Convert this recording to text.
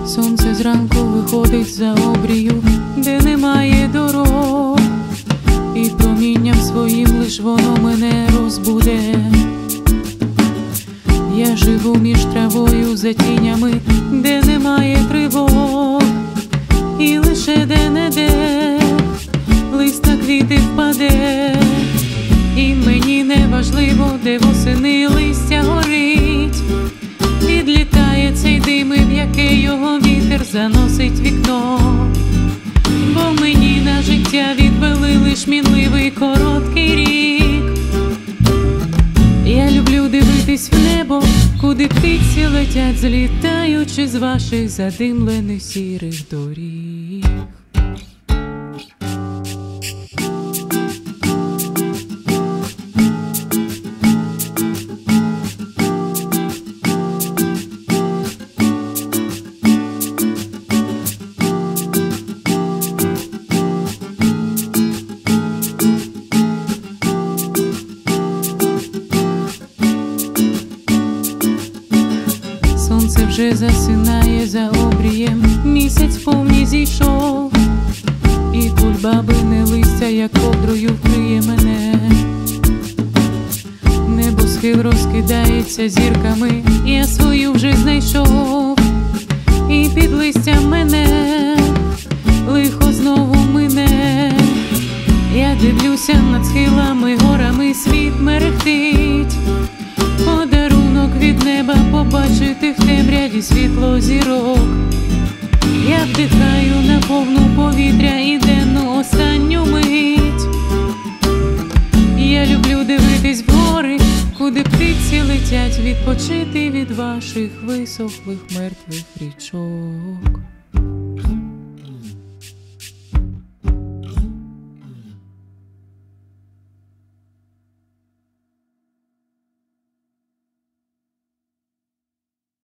Сонце зранку виходить за обрію, де немає дорог, і промінням своїм лиш воно мене розбуде. Я живу між травою за тінями, де немає тривог, і лише де-не-де лист на квіти впаде. І мені не важливо, де восени листя горить, підлітає цей дим, в яке його вітер заносить вікно. Бо мені на життя відвели лиш мінливий короткий рік. Я люблю дивитись в небо, куди птиці летять, злітаючи з ваших задимлених сірих доріг. Сонце вже засинає за обрієм, місяць повні зійшов, і кульбабине листя, як ковдрою, вкриє мене. Небосхил розкидається зірками, я свою вже знайшов, і під листям мене лихо знову мине. Я дивлюся над схилами, горами, світ мерехтить. Подарунок від неба побачити в темряві світло зірок. Я вдихаю на повну повітря і денну останню мить. Я люблю дивитись в гори, куди птиці летять, відпочити від ваших висохлих мертвих річок.